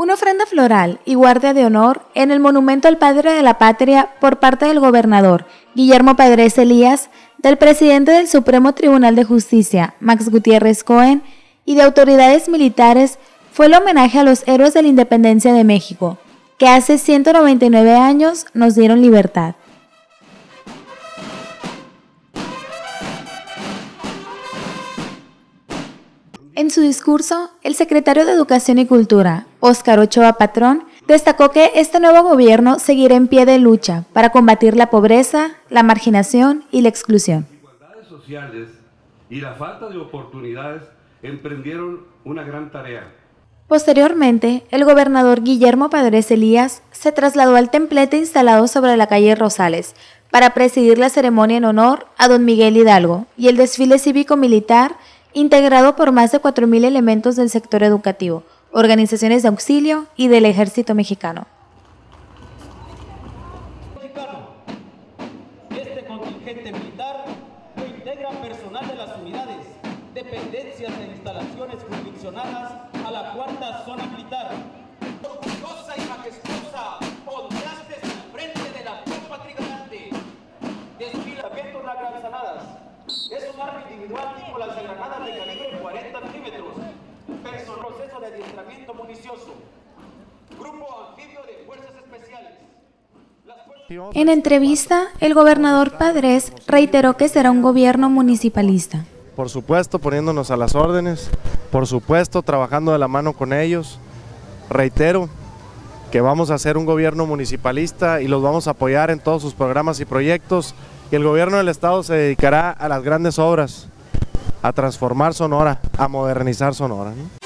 Una ofrenda floral y guardia de honor en el monumento al Padre de la Patria por parte del gobernador Guillermo Padres Elías, del presidente del Supremo Tribunal de Justicia, Max Gutiérrez Cohen, y de autoridades militares fue el homenaje a los héroes de la independencia de México, que hace 199 años nos dieron libertad. En su discurso, el secretario de Educación y Cultura, Óscar Ochoa Patrón, destacó que este nuevo gobierno seguirá en pie de lucha para combatir la pobreza, la marginación y la exclusión. Las desigualdades sociales y la falta de oportunidades emprendieron una gran tarea. Posteriormente, el gobernador Guillermo Padres Elías se trasladó al templete instalado sobre la calle Rosales para presidir la ceremonia en honor a don Miguel Hidalgo y el desfile cívico-militar integrado por más de 4,000 elementos del sector educativo, organizaciones de auxilio y del Ejército Mexicano. Este contingente militar lo integra personal de las unidades, dependencias e instalaciones jurisdiccionadas a la cuarta zona militar. Orgullosa y majestuosa, ondeaste al frente de la tropa trigarante. Desfilamientos de granzanadas. Es un arma individual tipo lanzagranadas de calibre 40 milímetros. Proceso de adiestramiento municioso. Grupo anfibio de fuerzas especiales. En entrevista, el gobernador Padres reiteró que será un gobierno municipalista. Por supuesto, poniéndonos a las órdenes, por supuesto, trabajando de la mano con ellos. Reitero que vamos a hacer un gobierno municipalista y los vamos a apoyar en todos sus programas y proyectos. Y el gobierno del estado se dedicará a las grandes obras, a transformar Sonora, a modernizar Sonora, ¿no?